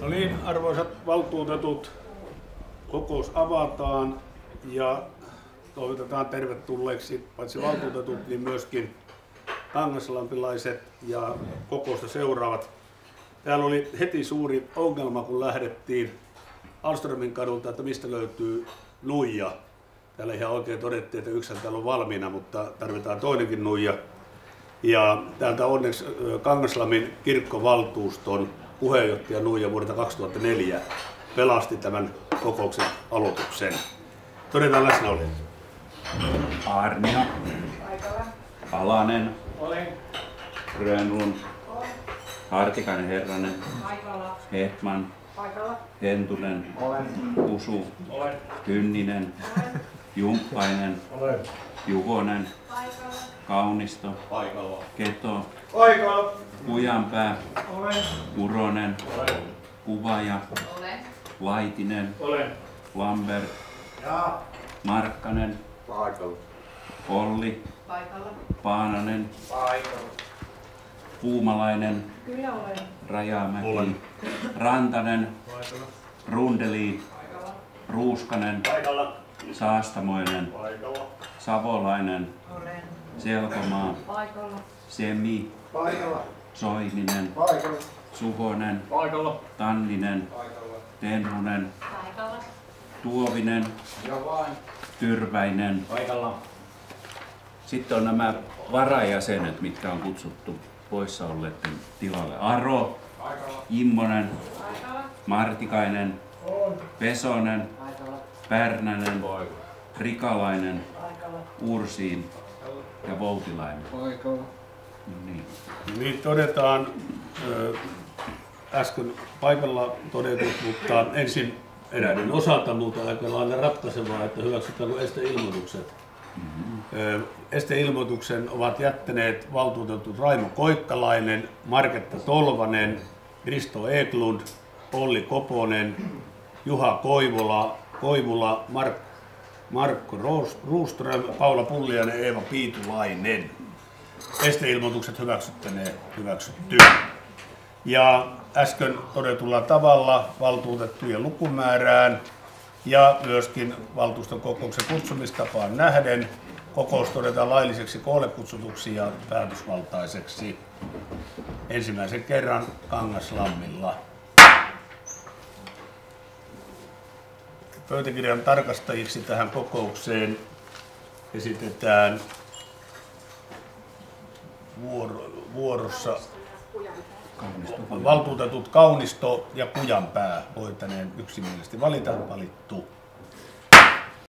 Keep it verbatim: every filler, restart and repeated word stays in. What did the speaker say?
No niin, arvoisat valtuutetut, kokous avataan ja toivotetaan tervetulleeksi paitsi valtuutetut, niin myöskin kangaslampilaiset ja kokousta seuraavat. Täällä oli heti suuri ongelma, kun lähdettiin Alströmin kadulta, että mistä löytyy nuija. Täällä ihan oikein todettiin, että yksi täällä on valmiina, mutta tarvitaan toinenkin nuija. Ja täältä onneksi Kangaslamin kirkkovaltuuston puheenjohtaja Nuija vuodelta kaksituhattaneljä pelasti tämän kokouksen aloituksen. Todetaan läsnäolijat. Arnio. Paikalla. Alanen. Olen. Grönlund. Hartikainen Herranen. Paikalla. Hetman. Paikalla. Hentunen. Olen. Usu. Olen. Hynninen. Olen. Jumppainen. Olen. Juvonen. Paikalla. Kaunisto. Paikalla. Keto. Paikalla. Kujanpää. Olen. Uronen. Olen. Kuvaja. Olen. Laitinen. Olen. Lambert. Ja. Markkanen. Paikalla. Olli. Paikalla. Paananen. Paikalla. Puumalainen. Kyllä olen. Rajamäki. Olen. Rantanen. Paikalla. Rundeli. Paikalla. Ruuskanen. Paikalla. Saastamoinen. Paikalla. Savolainen. Olen. Selkomaa. Paikalla. Semi. Paikalla. Soininen. Paikalla. Suhonen. Paikalla. Tanninen. Paikalla. Tenhunen. Paikalla. Tuovinen. Ja vain. Tyrväinen. Paikalla. Sitten on nämä varajäsenet, mitkä on kutsuttu poissa olleiden tilalle. Aro. Paikalla. Immonen. Paikalla. Martikainen. On. Pesonen. Paikalla. Pärnänen. Paikalla. Rikalainen. Paikalla. Ursiin ja Voutilainen. Paikalla. No niin. Niin todetaan ö, äsken paikalla todetut, mutta ensin eräiden osalta, mutta aika lailla ratkaisevaa, että hyväksytäänkö esteilmoitukset. Mm-hmm. Esteilmoituksen ovat jättäneet valtuutetut Raimo Koikkalainen, Marketta Tolvanen, Risto Eklund, Olli Koponen, Juha Koivula, Koivula Mark, Markko Ruuström, Paula Pulliainen, Eeva Piitulainen. Esteilmoitukset hyväksyttäneen hyväksytty. Ja äsken todetulla tavalla valtuutettujen lukumäärään ja myöskin valtuuston kokouksen kutsumistapaan nähden kokous todetaan lailliseksi koolle kutsutuksi ja päätösvaltaiseksi ensimmäisen kerran Kangaslammilla. Pöytäkirjan tarkastajiksi tähän kokoukseen esitetään vuoro, vuorossa valtuutetut Kaunisto ja Kujanpää voitaneen yksimielisesti valita valittu.